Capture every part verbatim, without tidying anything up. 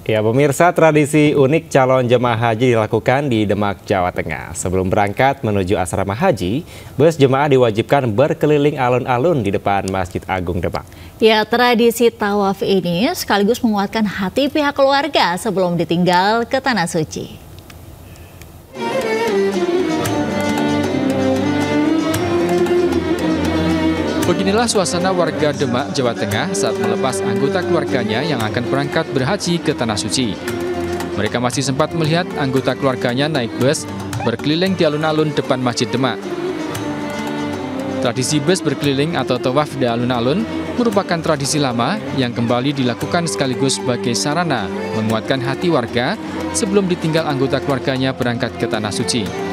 Ya, pemirsa, tradisi unik calon jemaah haji dilakukan di Demak, Jawa Tengah. Sebelum berangkat menuju asrama haji, bus jemaah diwajibkan berkeliling alun-alun di depan Masjid Agung Demak. Ya, tradisi tawaf ini sekaligus menguatkan hati pihak keluarga sebelum ditinggal ke Tanah Suci. Beginilah suasana warga Demak, Jawa Tengah saat melepas anggota keluarganya yang akan berangkat berhaji ke Tanah Suci. Mereka masih sempat melihat anggota keluarganya naik bus berkeliling di alun-alun depan Masjid Demak. Tradisi bus berkeliling atau tawaf di alun-alun merupakan tradisi lama yang kembali dilakukan sekaligus sebagai sarana menguatkan hati warga sebelum ditinggal anggota keluarganya berangkat ke Tanah Suci.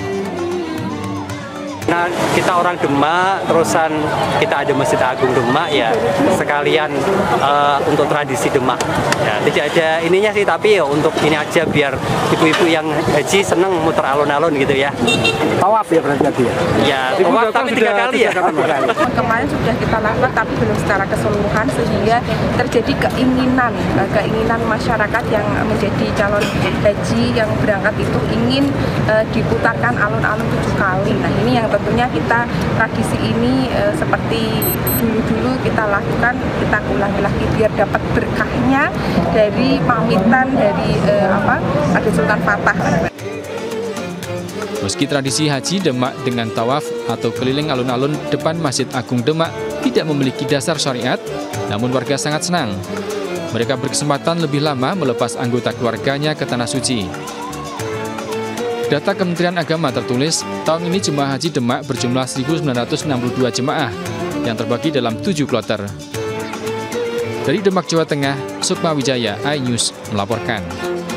Nah, kita orang Demak, terusan kita ada Masjid Agung Demak ya, sekalian uh, untuk tradisi Demak. Ya, tidak ada ininya sih, tapi ya untuk ini aja biar ibu-ibu yang haji seneng muter alun-alun gitu ya. Tawaf ya berarti ya? Ya, tawaf tapi tiga kali ya. Kemarin sudah kita lakukan tapi belum secara keseluruhan sehingga terjadi keinginan, keinginan masyarakat yang menjadi calon haji yang berangkat itu ingin uh, diputarkan alun-alun tujuh kali. Nah, ini yang tentunya kita tradisi ini e, seperti dulu-dulu kita lakukan, kita ulangi lagi biar dapat berkahnya dari pamitan dari e, apa Raden Sultan Fatah. Meski tradisi haji Demak dengan tawaf atau keliling alun-alun depan Masjid Agung Demak tidak memiliki dasar syariat, namun warga sangat senang. Mereka berkesempatan lebih lama melepas anggota keluarganya ke Tanah Suci. Data Kementerian Agama tertulis, tahun ini jemaah haji Demak berjumlah seribu sembilan ratus enam puluh dua jemaah yang terbagi dalam tujuh kloter. Dari Demak, Jawa Tengah, Sukma Wijaya, iNews melaporkan.